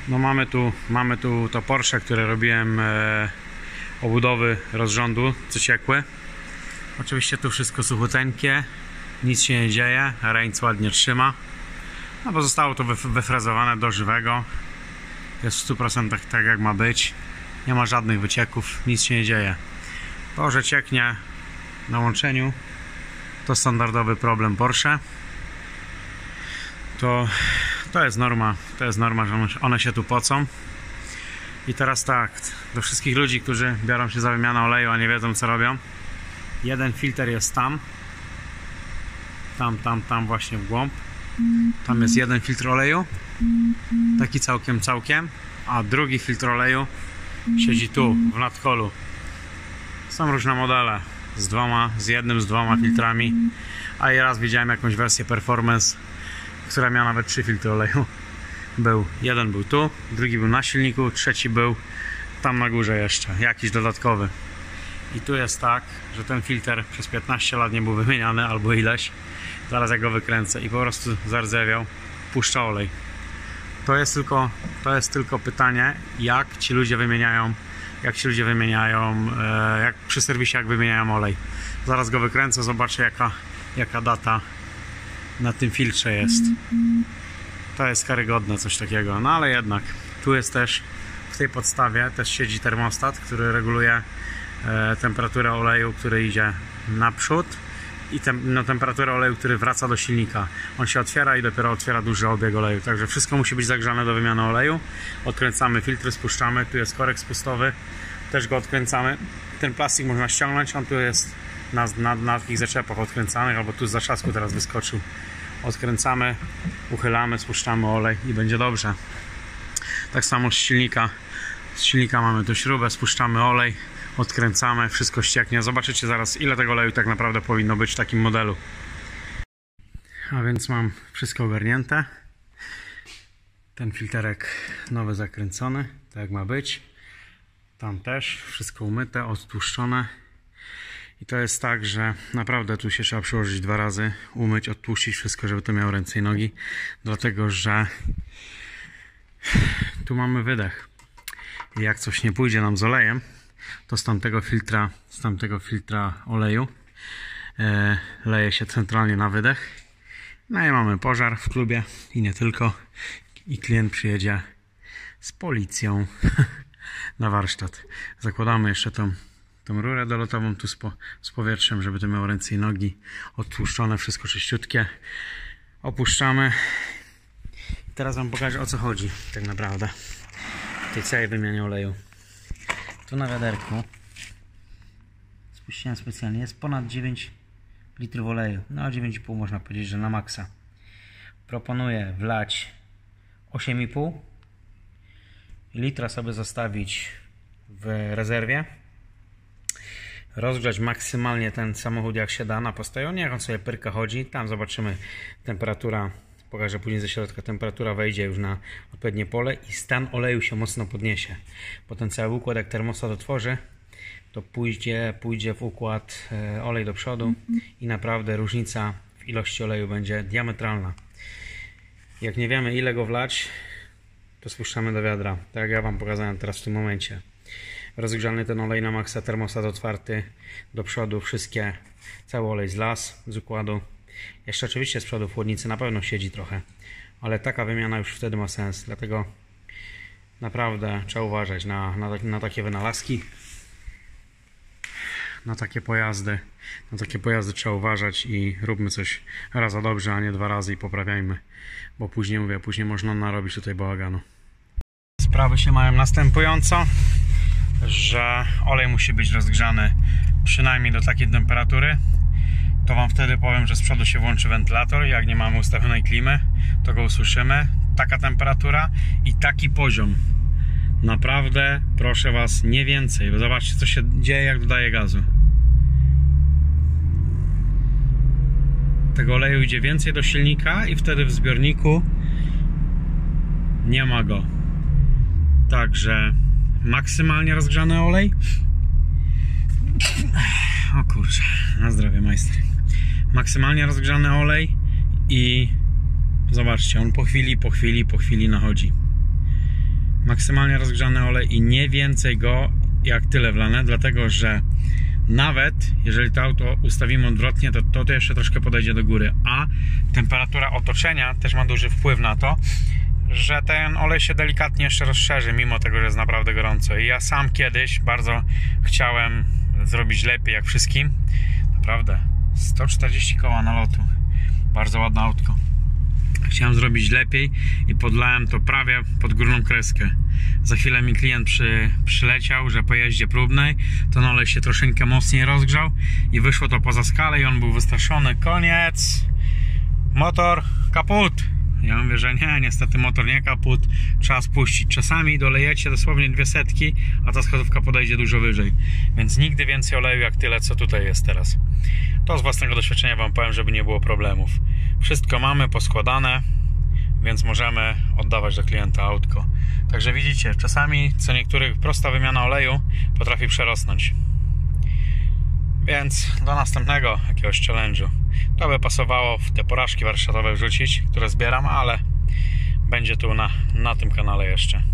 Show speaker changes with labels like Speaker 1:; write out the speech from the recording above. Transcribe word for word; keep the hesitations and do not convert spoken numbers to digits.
Speaker 1: No mamy tu, mamy tu to Porsche, które robiłem e, obudowy rozrządu, co ciekły. Oczywiście tu wszystko suchuteńkie, nic się nie dzieje, ręc ładnie trzyma. No bo zostało to wyfrezowane do żywego. Jest w stu procentach tak jak ma być. Nie ma żadnych wycieków, nic się nie dzieje. To, że cieknie na łączeniu, to standardowy problem Porsche. To, to jest norma, to jest norma, że one się tu pocą. I teraz tak, do wszystkich ludzi, którzy biorą się za wymianę oleju, a nie wiedzą co robią. Jeden filtr jest tam. Tam, tam, tam właśnie w głąb. Tam jest jeden filtr oleju. Taki całkiem, całkiem. A drugi filtr oleju siedzi tu, w nadkolu. Są różne modele. Z dwoma, z jednym, z dwoma filtrami. A i raz widziałem jakąś wersję Performance, która miała nawet trzy filtry oleju. Był, jeden był tu, drugi był na silniku, trzeci był tam na górze jeszcze, jakiś dodatkowy. I tu jest tak, że ten filtr przez piętnaście lat nie był wymieniany albo ileś. Zaraz jak go wykręcę i po prostu zardzewiał, puszcza olej. To jest tylko, to jest tylko pytanie, jak ci ludzie wymieniają, jak ci ludzie wymieniają, e, jak przy serwisie jak wymieniają olej. Zaraz go wykręcę, zobaczę jaka, jaka data na tym filtrze jest. To jest karygodne coś takiego, no ale jednak tu jest też, w tej podstawie też siedzi termostat, który reguluje e, temperaturę oleju, który idzie naprzód i tem, no, temperaturę oleju, który wraca do silnika. On się otwiera i dopiero otwiera duży obieg oleju, także wszystko musi być zagrzane do wymiany oleju. Odkręcamy filtry, spuszczamy, tu jest korek spustowy, też go odkręcamy. Ten plastik można ściągnąć, on tu jest na, na, na takich zaczepach odkręcanych, albo tu z zatrzasku teraz wyskoczył. Odkręcamy, uchylamy, spuszczamy olej i będzie dobrze. Tak samo z silnika. Z silnika mamy tu śrubę, spuszczamy olej, odkręcamy, wszystko ścieknie. Zobaczycie zaraz, ile tego oleju tak naprawdę powinno być w takim modelu. A więc mam wszystko ogarnięte. Ten filterek nowy zakręcony, tak jak ma być. Tam też wszystko umyte, odtłuszczone. I to jest tak, że naprawdę tu się trzeba przyłożyć dwa razy, umyć, odtłuścić wszystko, żeby to miało ręce i nogi. Dlatego, że tu mamy wydech. I jak coś nie pójdzie nam z olejem, to z tamtego filtra, z tamtego filtra oleju e, leje się centralnie na wydech. No i mamy pożar w klubie i nie tylko. I klient przyjedzie z policją na warsztat. Zakładamy jeszcze tą tą rurę dolotową tu z, po, z powietrzem, żeby to miało ręce i nogi, odtłuszczone, wszystko czyściutkie. Opuszczamy. Teraz wam pokażę, o co chodzi tak naprawdę w tej całej wymianie oleju. Tu na wiaderku spuściłem specjalnie, jest ponad dziewięć litrów oleju, no dziewięć i pół można powiedzieć, że na maksa. Proponuję wlać osiem i pół litra, sobie zostawić w rezerwie, rozgrzać maksymalnie ten samochód jak się da na postoju, niech on sobie pyrka chodzi, tam zobaczymy temperatura, pokażę później ze środka, temperatura wejdzie już na odpowiednie pole i stan oleju się mocno podniesie, bo ten cały układ jak termostat otworzy, to pójdzie, pójdzie w układ e, olej do przodu i naprawdę różnica w ilości oleju będzie diametralna. Jak nie wiemy ile go wlać, to spuszczamy do wiadra, tak jak ja wam pokazałem teraz w tym momencie. Rozgrzany ten olej na maksa, termostat otwarty do przodu, wszystkie, cały olej zlazł z układu. Jeszcze oczywiście z przodu w chłodnicy na pewno siedzi trochę, ale taka wymiana już wtedy ma sens, dlatego naprawdę trzeba uważać na, na, na takie wynalazki, na takie pojazdy, na takie pojazdy trzeba uważać i róbmy coś raz za dobrze, a nie dwa razy i poprawiajmy, bo później mówię, później można narobić tutaj bałaganu. Sprawy się mają następująco, że olej musi być rozgrzany przynajmniej do takiej temperatury. To wam wtedy powiem, że z przodu się włączy wentylator. Jak nie mamy ustawionej klimy, to go usłyszymy. Taka temperatura i taki poziom. Naprawdę proszę was, nie więcej, bo zobaczcie co się dzieje jak dodaję gazu. Tego oleju idzie więcej do silnika i wtedy w zbiorniku nie ma go. Także maksymalnie rozgrzany olej. O kurczę, na zdrowie majster. Maksymalnie rozgrzany olej i zobaczcie, on po chwili, po chwili, po chwili nachodzi. maksymalnie rozgrzany olej i nie więcej go jak tyle wlane, dlatego że nawet jeżeli to auto ustawimy odwrotnie, to, to to jeszcze troszkę podejdzie do góry, a temperatura otoczenia też ma duży wpływ na to, że ten olej się delikatnie jeszcze rozszerzy, mimo tego, że jest naprawdę gorąco. I ja sam kiedyś bardzo chciałem zrobić lepiej jak wszystkim. Naprawdę sto czterdzieści koła nalotu, bardzo ładne autko. Chciałem zrobić lepiej i podlałem to prawie pod górną kreskę. Za chwilę mi klient przy, przyleciał, że po jeździe próbnej ten olej się troszeczkę mocniej rozgrzał i wyszło to poza skalę i on był wystraszony. Koniec! Motor kaput! Ja mówię, że nie, niestety motor nie kaput, trzeba spuścić. Czasami dolejecie dosłownie dwie setki, a ta schodówka podejdzie dużo wyżej. Więc nigdy więcej oleju jak tyle, co tutaj jest teraz. To z własnego doświadczenia wam powiem, żeby nie było problemów. Wszystko mamy poskładane, więc możemy oddawać do klienta autko. Także widzicie, czasami co niektórych prosta wymiana oleju potrafi przerosnąć. Więc do następnego jakiegoś challenge'u. To by pasowało w te porażki warsztatowe wrzucić, które zbieram, ale będzie tu na, na tym kanale jeszcze.